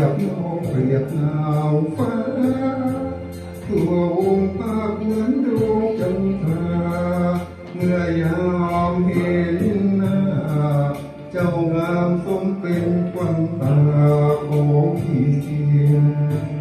บน้องเปรียบนางฟ้าตัวองค์ภาคเหมือนดวงจันทราเมื่อยามเห็นหน้าเจ้างามสมเป็นควันตาของพี่เสียง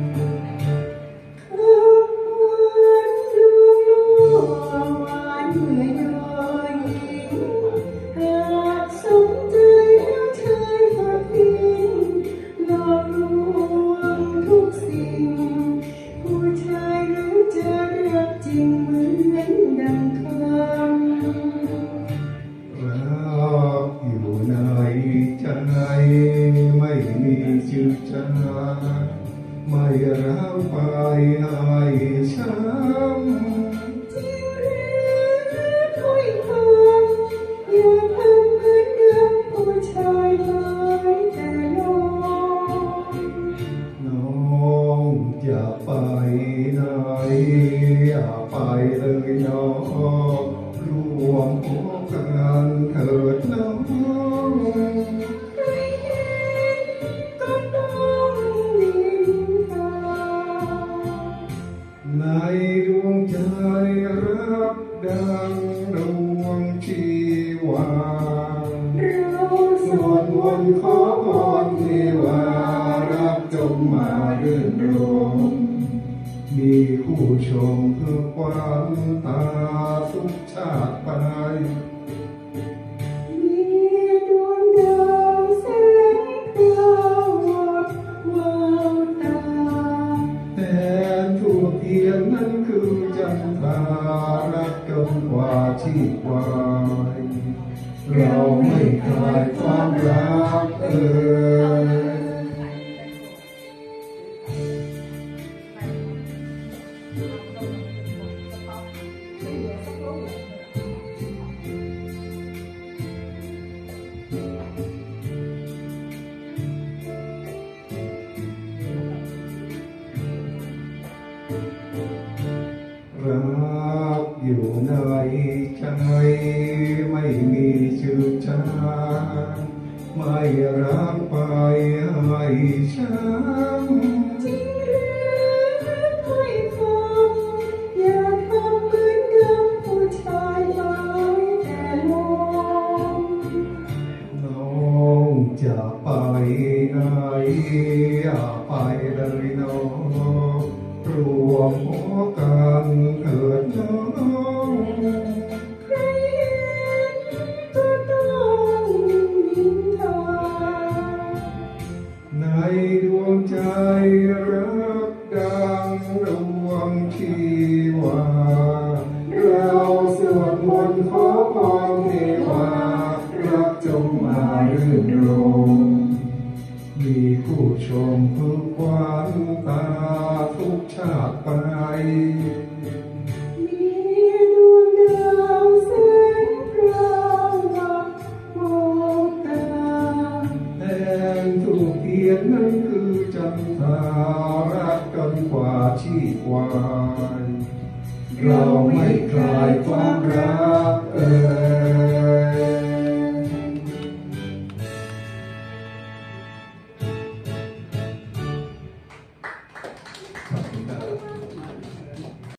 ไม่มีชื่อจาไม่ร้าวไปให้ช้ำจริงหรือถ้อยคำอย่าทำเหมือนดังผู้ชายหลายแต่น้องอย่าไปไหนอย่าไปเลยน้องรวมหัวกันเถิดน้องในดวงใจรักดังดวงชีวาสวดมนต์ขอพรเทวารักจงมารื่นรมมีคู่ชมเพื่อความตาสุขชาติไปนั้นคือจันทรารักจนกว่าชีพวายเราไม่คลายความรักรักอยู่ในใจไม่มีชื่อจางไม่รักไปให้ช้ำจริงหรือถ้อยคำอย่าทำเหมือนดังผู้ชายหลายแต่น้องจะไปไหนอย่าไปเลยน้องรวมหัวกันเถิดน้องใครเห็นก็ต้องนินทาในดวงใจรักดังดวงชีวาเราสวดมนต์ขอพรเทวารักจงมารื่นรมมีคู่ชมเพื่อความตาทุกชาติไปมีดวงดาวแสงพราววับมองตาแทนทุกเทียนนั้นคือจันทรารักกันกว่าชีพวายเราไม่คลายความรัก